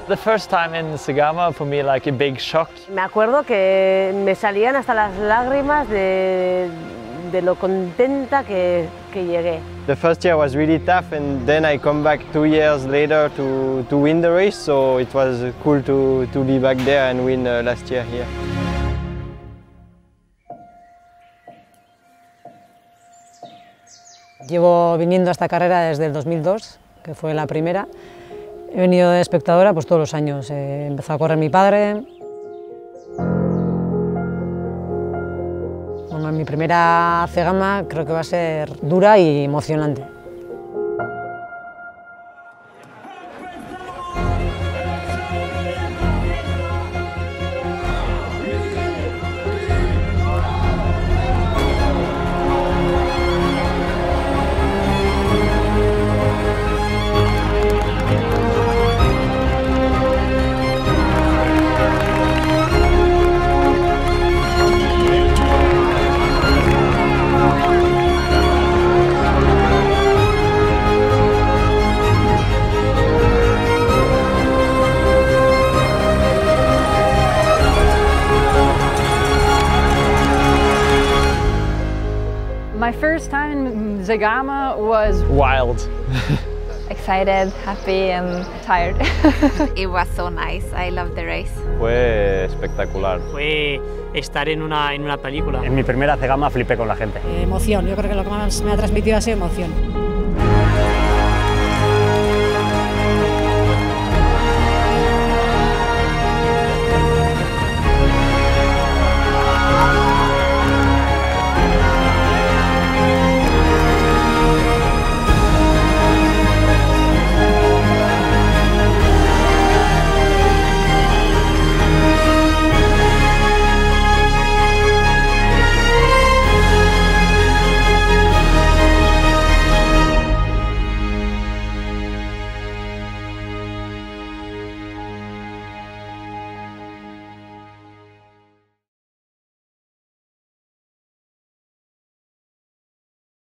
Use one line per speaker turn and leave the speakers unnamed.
The first time in Zegama, for me, like a big shock.
Me acuerdo que me salían hasta las lágrimas de lo contenta que llegué.
The first year was really tough, and then I come back 2 years later to win the race, so it was cool to be back there and win last year here.
Llevo viniendo a esta carrera desde el 2002, que fue la primera. He venido de espectadora pues, todos los años. Empezó a correr mi padre. Bueno, mi primera Zegama creo que va a ser dura y emocionante.
My first time in Zegama was
Wild.
excited, happy and tired.
It was so nice. I loved the race.
Fue espectacular.
Fue estar en una película.
En mi primera Zegama flipé con la gente.
Emoción, yo creo que lo que más me ha transmitido ha sido emoción.